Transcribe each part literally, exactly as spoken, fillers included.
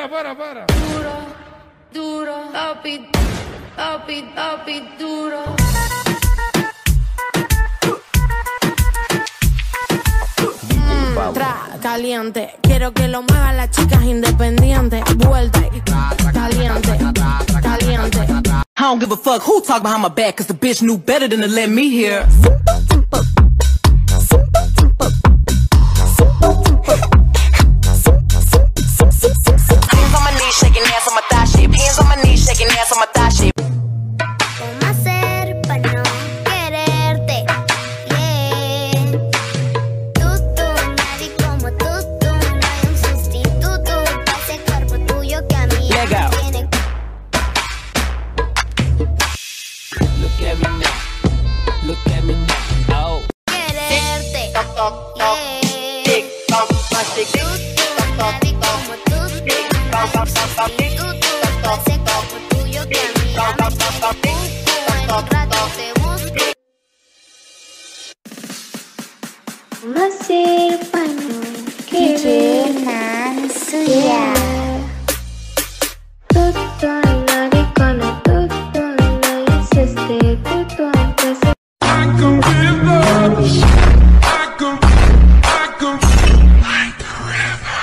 Para, para, para. Duro, duro, papi, papi, papi, duro. Mm, tra, caliente. Quiero que lo muevan las chicas independientes. Vuelta y caliente, caliente. I don't give a fuck who talk behind my back, cause the bitch knew better than to let me hear. Hands on my knees, shaking ass on my thigh shape. Hands on my knees, shaking ass on my thigh shape. ¿Cómo hacer para no quererte? Yeah. Tú, tú, nadie como tú, tú. No hay un sustituto para ese cuerpo tuyo que a mí me tiene. Look at me now, look at me now, oh. Quererte, yeah. Tú, tú, nadie como tú, tú. No hay un sustituto para ese cuerpo tuyo que a mí me tiene. En un rato te busco. ¿Cómo hacer para no quererte? Tutto alla ricola, tutto alla insiste, tutto anche se I can feel love. I can, I can, like the river.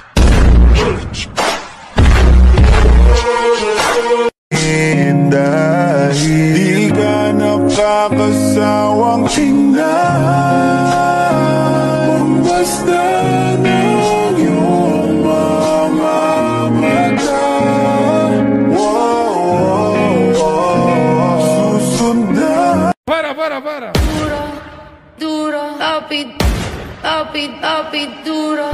Dahil di ka nakakasawang tingnan, basta ng iyong mga mata. Wow, wow, susundan. Para, para, para. Duro, duro, papi, papi, papi, duro.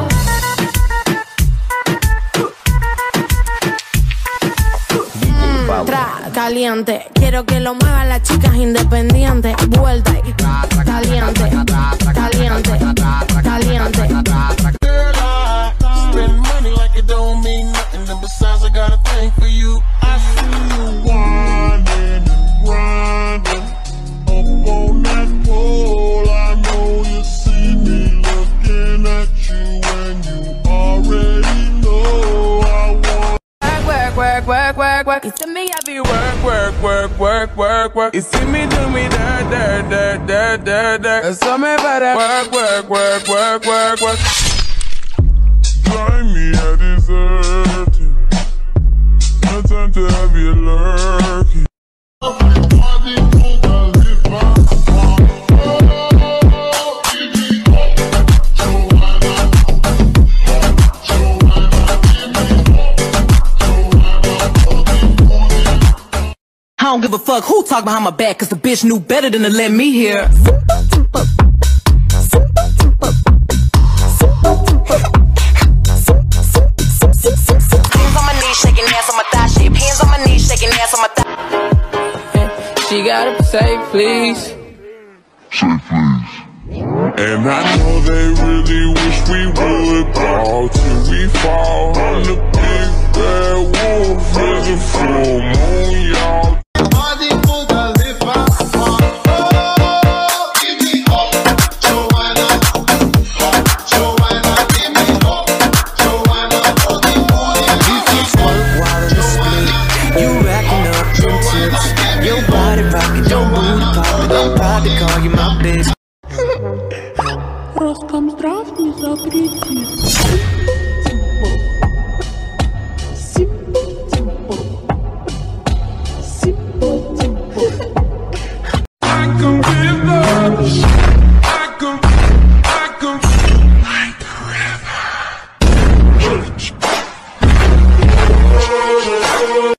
Mm, tra, caliente. Quiero que lo muevan las chicas independientes. Vuelta y caliente, caliente, caliente. Girl, I spend money like it don't mean nothing. And besides, I got a thing for you. I see you winding and grinding up on that pole. I know you see me looking at you, and you already know I want. Work, work, work, work, work. You see me every work, work, work, work, work, work. You see me do me dirt, dirt, dirt, dirt, dirt, dirt. And so me better work, work, work, work, work, work. Drive me a deserted. No time to have you lurking. I don't give a fuck who talk behind my back, cause the bitch knew better than to let me hear. Hands on my knees, shaking ass on my thigh shape. Hands on my knees, shaking ass on my thigh. She gotta say please. Say please. And I know they really wish we would fall till we fall. I'm the big bad wolf with the full moon, y'all. Call you my bitch. Ростом здрав не запретит. I can feel love. I can, I can, like the river.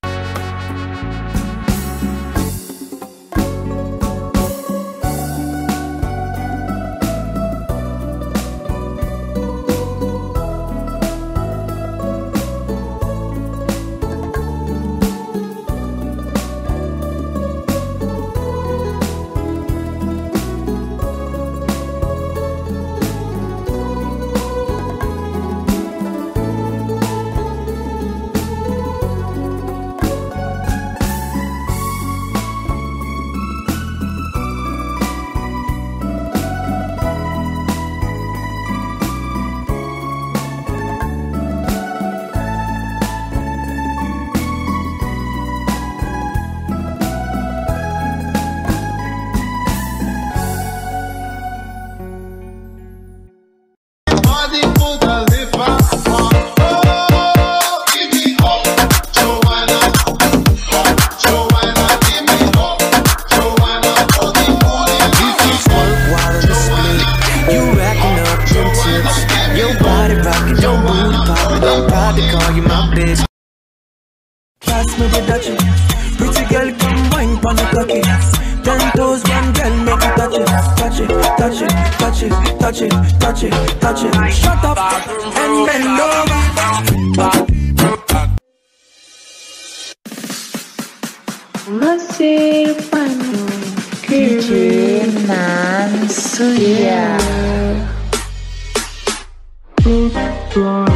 it, touch it, touch it, touch it, touch it, touch it, touch it. Shut up and bend over. Masih panu D J Nansuya.